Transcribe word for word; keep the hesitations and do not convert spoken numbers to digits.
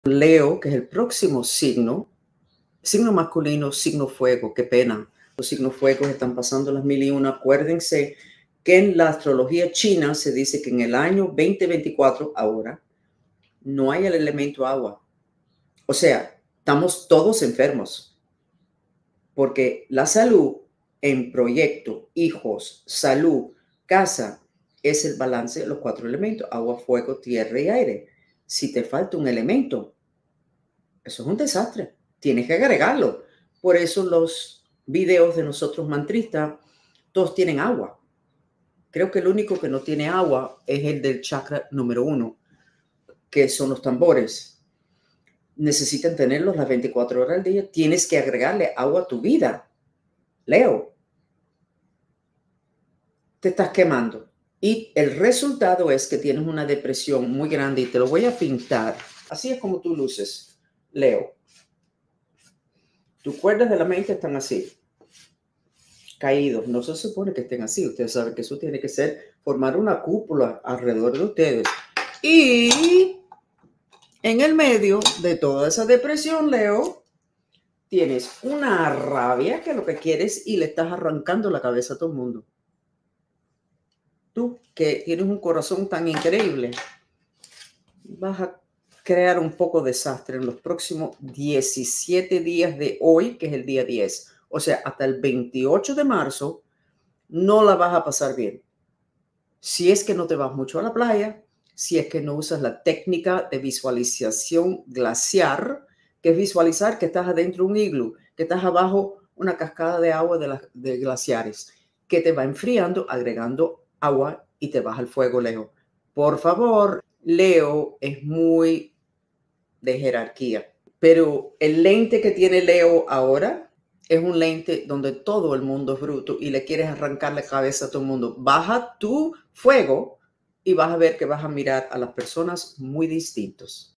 Leo, que es el próximo signo, signo masculino, signo fuego, qué pena. Los signos fuegos están pasando las mil y una. Acuérdense que en la astrología china se dice que en el año veinte veinticuatro, ahora, no hay el elemento agua. O sea, estamos todos enfermos. Porque la salud en proyecto, hijos, salud, casa, es el balance de los cuatro elementos: agua, fuego, tierra y aire. Si te falta un elemento, eso es un desastre. Tienes que agregarlo. Por eso los videos de nosotros mantristas, todos tienen agua. Creo que el único que no tiene agua es el del chakra número uno, que son los tambores. Necesitan tenerlos las veinticuatro horas al día. Tienes que agregarle agua a tu vida. Leo, te estás quemando. Y el resultado es que tienes una depresión muy grande, y te lo voy a pintar. Así es como tú luces, Leo. Tus cuerdas de la mente están así, caídos. No se supone que estén así. Ustedes saben que eso tiene que ser, formar una cúpula alrededor de ustedes. Y en el medio de toda esa depresión, Leo, tienes una rabia que lo que quieres, y le estás arrancando la cabeza a todo el mundo. Tú, que tienes un corazón tan increíble, vas a crear un poco de desastre en los próximos diecisiete días de hoy, que es el día diez. O sea, hasta el veintiocho de marzo no la vas a pasar bien. Si es que no te vas mucho a la playa, si es que no usas la técnica de visualización glaciar, que es visualizar que estás adentro de un iglú, que estás abajo una cascada de agua de, la, de glaciares, que te va enfriando, agregando agua, y te baja el fuego, Leo. Por favor, Leo es muy de jerarquía, pero el lente que tiene Leo ahora es un lente donde todo el mundo es bruto y le quieres arrancar la cabeza a todo el mundo. Baja tu fuego y vas a ver que vas a mirar a las personas muy distintos.